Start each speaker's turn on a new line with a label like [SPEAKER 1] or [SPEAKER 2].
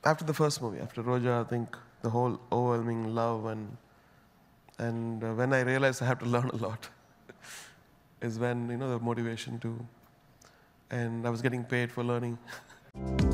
[SPEAKER 1] after the first movie, after Roja, I think the whole overwhelming love and when I realized I have to learn a lot is when, the motivation to, and I was getting paid for learning.